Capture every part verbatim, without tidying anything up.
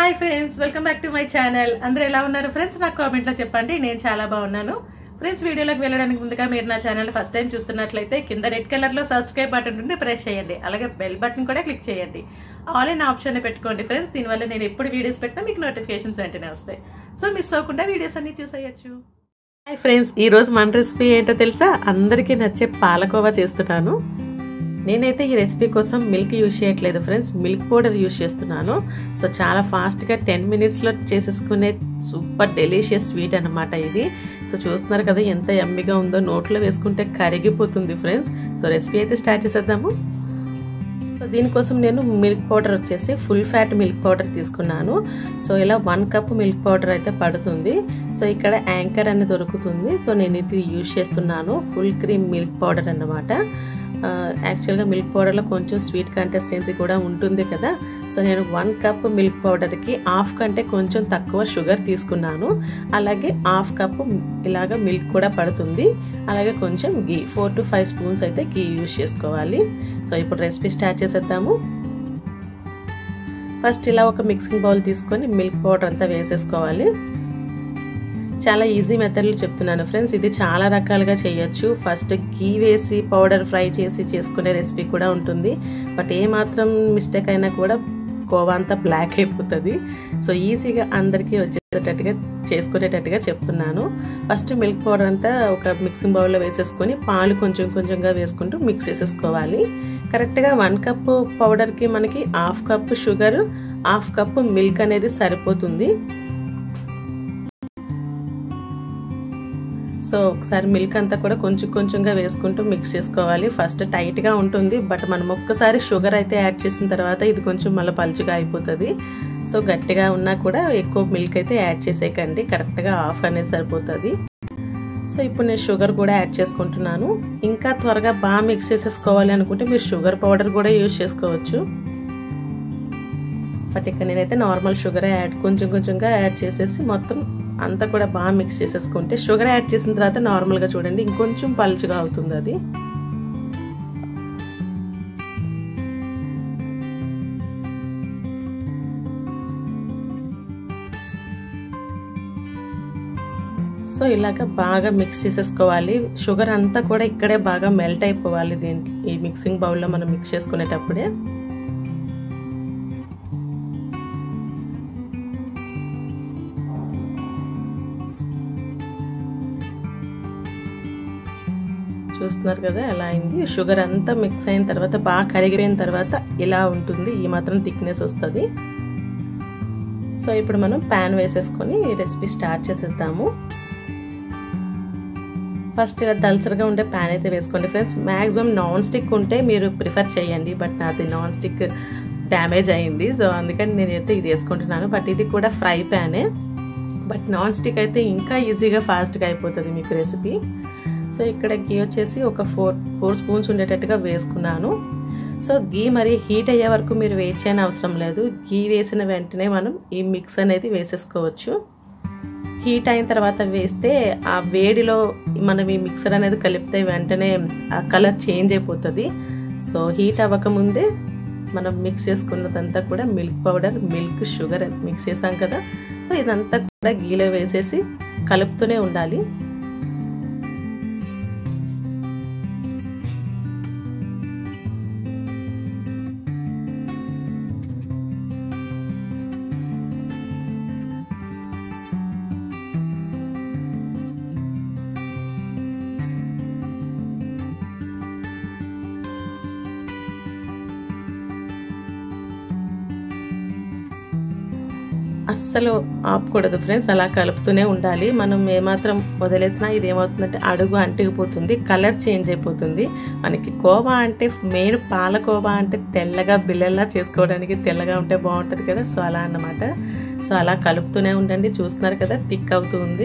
Hi friends, welcome back to my channel. అందరూ ఎలా ఉన్నారు ఫ్రెండ్స్? నాకు కామెంట్లో చెప్పండి. నేను చాలా బాగున్నాను ఫ్రెండ్స్. వీడియోలోకి వెళ్ళడానికి ముందుగా మీరు నా ఛానల్ ఫస్ట్ టైం చూస్తున్నట్లయితే కింద రెడ్ కలర్లో సబ్స్క్రైబ్ బటన్ ఉంది, ప్రెస్ చేయండి. అలాగే బెల్ బటన్ కూడా క్లిక్ చేయండి. ఆల్ ఇన్ ఆప్షన్ పెట్టుకోండి ఫ్రెండ్స్. దీనివల్ల నేను ఎప్పుడు వీడియోస్ పెట్టినా మీకు నోటిఫికేషన్స్ వెంటనే వస్తాయి. సో మిస్ అవ్వకుండా వీడియోస్ అన్ని చూసేయచ్చు. హాయ్ ఫ్రెండ్స్, ఈరోజు మన రెసిపీ ఏంటో తెలుసా? అందరికీ నచ్చే పాలకోవా చేస్తున్నాను. నేనైతే ఈ రెసిపీ కోసం మిల్క్ యూజ్ చేయట్లేదు ఫ్రెండ్స్, మిల్క్ పౌడర్ యూజ్ చేస్తున్నాను. సో చాలా ఫాస్ట్గా టెన్ మినిట్స్లో చేసేసుకునే సూపర్ డెలిషియస్ స్వీట్ అనమాట ఇది. సో చూస్తున్నారు కదా ఎంత యమ్మీగా ఉందో, నోట్లో వేసుకుంటే కరిగిపోతుంది ఫ్రెండ్స్. సో రెసిపీ అయితే స్టార్ట్ చేసేద్దాము. సో దీనికోసం నేను మిల్క్ పౌడర్ వచ్చేసి ఫుల్ ఫ్యాట్ మిల్క్ పౌడర్ తీసుకున్నాను. సో ఇలా వన్ కప్ మిల్క్ పౌడర్ అయితే పడుతుంది. సో ఇక్కడ యాంకర్ అని దొరుకుతుంది. సో నేను ఇది యూజ్ చేస్తున్నాను, ఫుల్ క్రీమ్ మిల్క్ పౌడర్ అన్నమాట. యాక్చువల్గా మిల్క్ పౌడర్లో కొంచెం స్వీట్ కన్సిస్టెన్సీ కూడా ఉంటుంది కదా. సో నేను వన్ కప్ మిల్క్ పౌడర్కి హాఫ్ కంటే కొంచెం తక్కువ షుగర్ తీసుకున్నాను. అలాగే హాఫ్ కప్ ఇలాగ మిల్క్ కూడా పడుతుంది. అలాగే కొంచెం ghee, four to five spoons అయితే గీ యూజ్ చేసుకోవాలి. సో ఇప్పుడు రెసిపీ స్టార్ట్ చేసేద్దాము. ఫస్ట్ ఇలా ఒక మిక్సింగ్ బౌల్ తీసుకొని మిల్క్ పౌడర్ అంతా వేసేసుకోవాలి. చాలా ఈజీ మెథడ్లో చెప్తున్నాను ఫ్రెండ్స్, ఇది చాలా రకాలుగా చేయొచ్చు. ఫస్ట్ గీ వేసి పౌడర్ ఫ్రై చేసి చేసుకునే రెసిపీ కూడా ఉంటుంది. బట్ ఏ మాత్రం మిస్టేక్ అయినా కూడా కోవా అంతా బ్లాక్ అయిపోతుంది. సో ఈజీగా అందరికీ వచ్చేటట్టుగా చేసుకునేటట్టుగా చెప్తున్నాను. ఫస్ట్ మిల్క్ పౌడర్ అంతా ఒక మిక్సింగ్ బౌల్లో వేసేసుకొని పాలు కొంచెం కొంచెంగా వేసుకుంటూ మిక్స్ చేసేసుకోవాలి. కరెక్ట్గా వన్ కప్ పౌడర్కి మనకి half cup sugar, half cup milk అనేది సరిపోతుంది. సో ఒకసారి మిల్క్ అంతా కూడా కొంచెం కొంచెంగా వేసుకుంటూ మిక్స్ చేసుకోవాలి. ఫస్ట్ టైట్గా ఉంటుంది, బట్ మనం ఒక్కసారి షుగర్ అయితే యాడ్ చేసిన తర్వాత ఇది కొంచెం మళ్ళీ పలుచగా అయిపోతుంది. సో గట్టిగా ఉన్నా కూడా ఎక్కువ మిల్క్ అయితే యాడ్ చేసేయకండి, కరెక్ట్గా హాఫ్ అనేది సరిపోతుంది. సో ఇప్పుడు నేను షుగర్ కూడా యాడ్ చేసుకుంటున్నాను. ఇంకా త్వరగా బాగా మిక్స్ చేసేసుకోవాలి అనుకుంటే మీరు షుగర్ పౌడర్ కూడా యూజ్ చేసుకోవచ్చు. బట్ ఇక్కడ నేనైతే నార్మల్ షుగర్ యాడ్ కొంచెం కొంచెంగా యాడ్ చేసేసి మొత్తం అంతా కూడా బాగా మిక్స్ చేసేసుకుంటే, షుగర్ యాడ్ చేసిన తర్వాత నార్మల్గా చూడండి ఇంకొంచెం పలుచగా అవుతుంది అది. సో ఇలాగ బాగా మిక్స్ చేసేసుకోవాలి. షుగర్ అంతా కూడా ఇక్కడే బాగా మెల్ట్ అయిపోవాలి దీంట్లో, ఈ మిక్సింగ్ బౌల్లో మనం మిక్స్ చేసుకునేటప్పుడే. చూస్తున్నారు కదా ఎలా అయింది. షుగర్ అంతా మిక్స్ అయిన తర్వాత బాగా కరిగిపోయిన తర్వాత ఇలా ఉంటుంది, ఈ మాత్రం థిక్నెస్ వస్తుంది. సో ఇప్పుడు మనం ప్యాన్ వేసేసుకొని రెసిపీ స్టార్ట్ చేసేద్దాము. ఫస్ట్ దల్సరిగా ఉండే ప్యాన్ అయితే వేసుకోండి ఫ్రెండ్స్. మ్యాక్సిమం నాన్ స్టిక్ ఉంటే మీరు ప్రిఫర్ చేయండి, బట్ నాది నాన్ స్టిక్ డ్యామేజ్ అయింది. సో అందుకని నేనైతే ఇది వేసుకుంటున్నాను. బట్ ఇది కూడా ఫ్రై ప్యానే, బట్ నాన్ స్టిక్ అయితే ఇంకా ఈజీగా ఫాస్ట్గా అయిపోతుంది మీకు రెసిపీ. సో ఇక్కడ గీ వచ్చేసి ఒక ఫోర్ ఫోర్ స్పూన్స్ ఉండేటట్టుగా వేసుకున్నాను. సో గీ మరి హీట్ అయ్యే వరకు మీరు వెయిట్ చేయని అవసరం లేదు. గీ వేసిన వెంటనే మనం ఈ మిక్స్ అనేది వేసేసుకోవచ్చు. హీట్ అయిన తర్వాత వేస్తే ఆ వేడిలో మనం ఈ మిక్సర్ అనేది కలిపితే వెంటనే ఆ కలర్ చేంజ్ అయిపోతుంది. సో హీట్ అవ్వకముందే మనం మిక్స్ చేసుకున్నదంతా కూడా milk powder, milk, sugar mix చేసాం కదా. సో ఇదంతా కూడా గీలో వేసేసి కలుపుతూనే ఉండాలి. అస్సలు ఆపకూడదు ఫ్రెండ్స్, అలా కలుపుతూనే ఉండాలి. మనం ఏమాత్రం వదిలేసినా ఇది ఏమవుతుందంటే అడుగు అంటిగిపోతుంది, కలర్ చేంజ్ అయిపోతుంది. మనకి కోవా అంటే మెయిన్ పాలకోవా అంటే తెల్లగా బిల్లల్లా చేసుకోవడానికి తెల్లగా ఉంటే బాగుంటుంది కదా. సో అలా అన్నమాట. సో అలా కలుపుతూనే ఉండండి. చూస్తున్నారు కదా థిక్ అవుతుంది.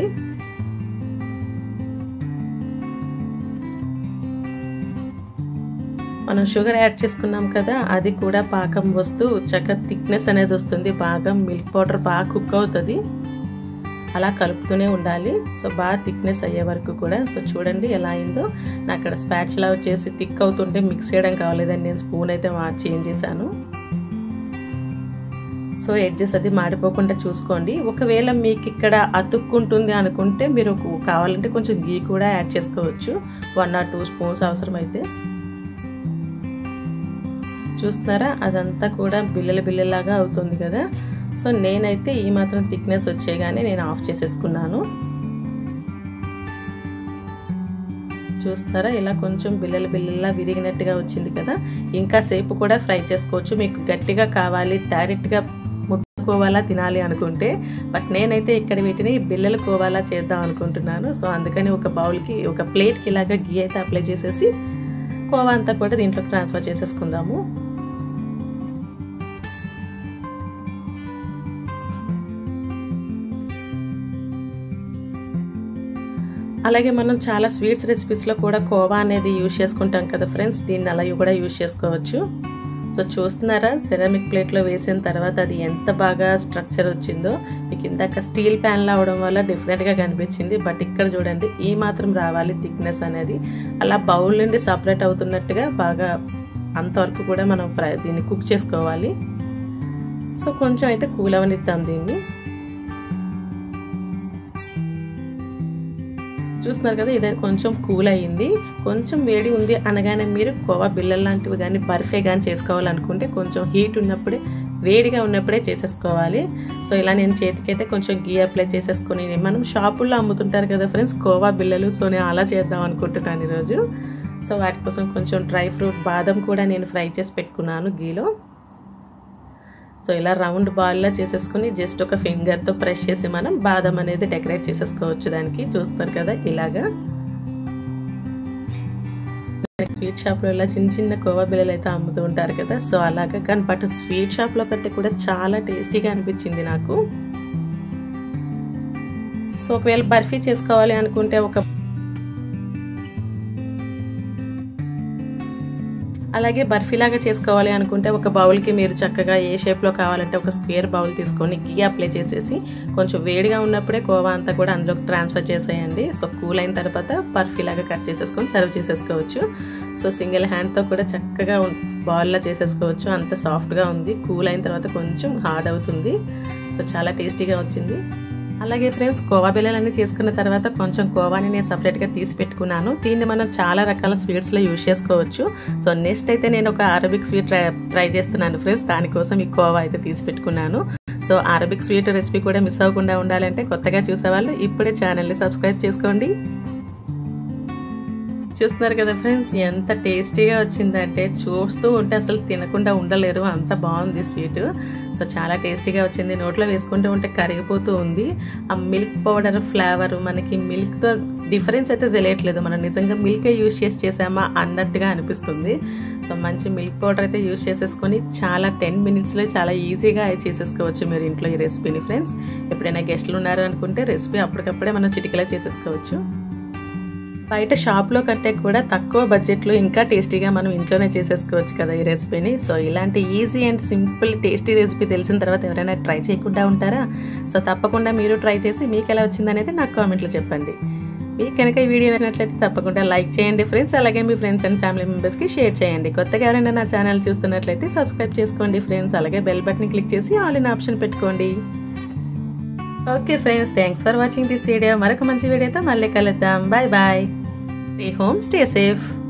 మనం షుగర్ యాడ్ చేసుకున్నాం కదా, అది కూడా పాకం వస్తూ చక్కగా థిక్నెస్ అనేది వస్తుంది. బాగా మిల్క్ పౌడర్ బాగా కుక్ అవుతుంది. అలా కలుపుతూనే ఉండాలి. సో బాగా థిక్నెస్ అయ్యే వరకు కూడా. సో చూడండి ఎలా అయిందో. నాకు అక్కడ స్పాచులా వచ్చేసి థిక్ అవుతుంటే మిక్స్ చేయడం కావాలేదని నేను స్పూన్ అయితే చేంజ్ చేశాను. సో ఎడ్జెస్ అది మాడిపోకుండా చూసుకోండి. ఒకవేళ మీకు ఇక్కడ అతుక్కుంటుంది అనుకుంటే మీరు కావాలంటే కొంచెం గీ కూడా యాడ్ చేసుకోవచ్చు, వన్ ఆర్ టూ స్పూన్స్ అవసరమైతే. చూస్తున్నారా అదంతా కూడా బిల్లల బిల్లలాగా అవుతుంది కదా. సో నేనైతే ఈ మాత్రం థిక్నెస్ వచ్చేగానే నేను ఆఫ్ చేసేసుకున్నాను. చూస్తారా ఇలా కొంచెం బిల్లల బిల్లలా విరిగినట్టుగా వచ్చింది కదా. ఇంకా సేపు కూడా ఫ్రై చేసుకోవచ్చు, మీకు గట్టిగా కావాలి డైరెక్ట్గా ముట్టుకోవాలా తినాలి అనుకుంటే. బట్ నేనైతే ఇక్కడ వీటిని బిల్లలు కోవాలా చేద్దాం అనుకుంటున్నాను. సో అందుకని ఒక బౌల్కి ఒక ప్లేట్కి ఇలాగా గీ అయితే అప్లై చేసేసి కోవా అంతా కూడా దీంట్లోకి ట్రాన్స్ఫర్ చేసేసుకుందాము. అలాగే మనం చాలా స్వీట్స్ రెసిపీస్లో కూడా కోవా అనేది యూజ్ చేసుకుంటాం కదా ఫ్రెండ్స్, దీన్ని అలా కూడా యూజ్ చేసుకోవచ్చు. సో చూస్తున్నారా సెరామిక్ ప్లేట్లో వేసిన తర్వాత అది ఎంత బాగా స్ట్రక్చర్ వచ్చిందో. మీకు ఇందాక స్టీల్ ప్యాన్లో అవడం వల్ల డిఫరెంట్గా కనిపించింది, బట్ ఇక్కడ చూడండి ఈ మాత్రం రావాలి థిక్నెస్ అనేది. అలా బౌల్ నుండి సపరేట్ అవుతున్నట్టుగా బాగా అంతవరకు కూడా మనం ఫ్రై దీన్ని కుక్ చేసుకోవాలి. సో కొంచెం అయితే కూల్ అవనిద్దాం దీన్ని. చూస్తున్నారు కదా ఇది కొంచెం కూల్ అయ్యింది. కొంచెం వేడి ఉంది అనగానే మీరు కోవా బిల్లలు లాంటివి కానీ బర్ఫీ కానీ చేసుకోవాలనుకుంటే కొంచెం హీట్ ఉన్నప్పుడే వేడిగా ఉన్నప్పుడే చేసేసుకోవాలి. సో ఇలా నేను చేతికైతే కొంచెం గీ అప్లై చేసేసుకొని, మనం షాపుల్లో అమ్ముతుంటారు కదా ఫ్రెండ్స్ కోవా బిల్లలు, సో నేను అలా చేద్దాం అనుకుంటున్నాను ఈరోజు. సో వాటి కోసం కొంచెం డ్రై ఫ్రూట్ బాదం కూడా నేను ఫ్రై చేసి పెట్టుకున్నాను గీలో. సో ఇలా రౌండ్ బాల్లా చేసేసుకుని జస్ట్ ఒక ఫింగర్తో ప్రెస్ చేసి మనం బాదం అనేది డెకరేట్ చేసేసుకోవచ్చు దానికి. చూస్తారు కదా ఇలాగా స్వీట్ షాప్లో ఇలా చిన్న చిన్న కోవా బిల్లలు అయితే అమ్ముతూ ఉంటారు కదా. సో అలాగా కానీ బట్ స్వీట్ షాప్లో కంటే కూడా చాలా టేస్టీగా అనిపించింది నాకు. సో ఒకవేళ బర్ఫీ చేసుకోవాలి అనుకుంటే ఒక అలాగే బర్ఫీలాగా చేసుకోవాలి అనుకుంటే ఒక బౌల్కి మీరు చక్కగా ఏ షేప్లో కావాలంటే ఒక స్క్వేర్ బౌల్ తీసుకొని గీ అప్లై చేసేసి కొంచెం వేడిగా ఉన్నప్పుడే కోవా అంతా కూడా అందులోకి ట్రాన్స్ఫర్ చేసేయండి. సో కూల్ అయిన తర్వాత బర్ఫీలాగా కట్ చేసేసుకొని సర్వ్ చేసేసుకోవచ్చు. సో సింగిల్ హ్యాండ్తో కూడా చక్కగా బాల్లా చేసేసుకోవచ్చు, అంత సాఫ్ట్గా ఉంది. కూల్ అయిన తర్వాత కొంచెం హార్డ్ అవుతుంది. సో చాలా టేస్టీగా వచ్చింది. అలాగే ఫ్రెండ్స్ కోవా బిల్లలన్నీ చేసుకున్న తర్వాత కొంచెం కోవాని నేను సపరేట్గా తీసి పెట్టుకున్నాను. దీన్ని మనం చాలా రకాల స్వీట్స్లో యూజ్ చేసుకోవచ్చు. సో నెక్స్ట్ అయితే నేను ఒక అరబిక్ స్వీట్ ట్రై ట్రై చేస్తున్నాను ఫ్రెండ్స్, దానికోసం ఈ కోవా అయితే తీసి పెట్టుకున్నాను. సో అరబిక్ స్వీట్ రెసిపీ కూడా మిస్ అవ్వకుండా ఉండాలంటే కొత్తగా చూసేవాళ్ళు ఇప్పుడే ఛానల్ని సబ్స్క్రైబ్ చేసుకోండి. చూస్తున్నారు కదా ఫ్రెండ్స్ ఎంత టేస్టీగా వచ్చిందంటే చూస్తూ ఉంటే అసలు తినకుండా ఉండలేరు, అంత బాగుంది స్వీట్. సో చాలా టేస్టీగా వచ్చింది, నోట్లో వేసుకుంటూ ఉంటే కరిగిపోతూ ఉంది. ఆ మిల్క్ పౌడర్ ఫ్లేవర్ మనకి మిల్క్తో డిఫరెన్స్ అయితే తెలియట్లేదు, మనం నిజంగా మిల్కే యూజ్ చేసి చేసామా అన్నట్టుగా అనిపిస్తుంది. సో మంచి మిల్క్ పౌడర్ అయితే యూజ్ చేసేసుకొని చాలా టెన్ మినిట్స్లో చాలా ఈజీగా చేసేసుకోవచ్చు మీరు ఇంట్లో ఈ రెసిపీని ఫ్రెండ్స్. ఎప్పుడైనా గెస్ట్లు ఉన్నారు అనుకుంటే రెసిపీ అప్పటికప్పుడే మనం చిటికలా చేసేసుకోవచ్చు. బయట షాప్లో కంటే కూడా తక్కువ బడ్జెట్లో ఇంకా టేస్టీగా మనం ఇంట్లోనే చేసేసుకోవచ్చు కదా ఈ రెసిపీని. సో ఇలాంటి easy and simple tasty recipe తెలిసిన తర్వాత ఎవరైనా ట్రై చేయకుండా ఉంటారా? సో తప్పకుండా మీరు ట్రై చేసి మీకు ఎలా వచ్చిందనేది నాకు కామెంట్లో చెప్పండి. మీకు కనుక ఈ వీడియో నచ్చినట్లయితే తప్పకుండా లైక్ చేయండి ఫ్రెండ్స్. అలాగే మీ ఫ్రెండ్స్ అండ్ ఫ్యామిలీ మెంబర్స్కి షేర్ చేయండి. కొత్తగా ఎవరైనా నా ఛానల్ చూస్తున్నట్లయితే సబ్స్క్రైబ్ చేసుకోండి ఫ్రెండ్స్. అలాగే బెల్ బటన్ క్లిక్ చేసి ఆల్ ఇన్ ఆప్షన్ పెట్టుకోండి. Okay friends, thanks for watching this video. మరొక మంచి వీడియోతో మళ్ళీ కలుద్దాం. Bye bye. Stay home, stay safe.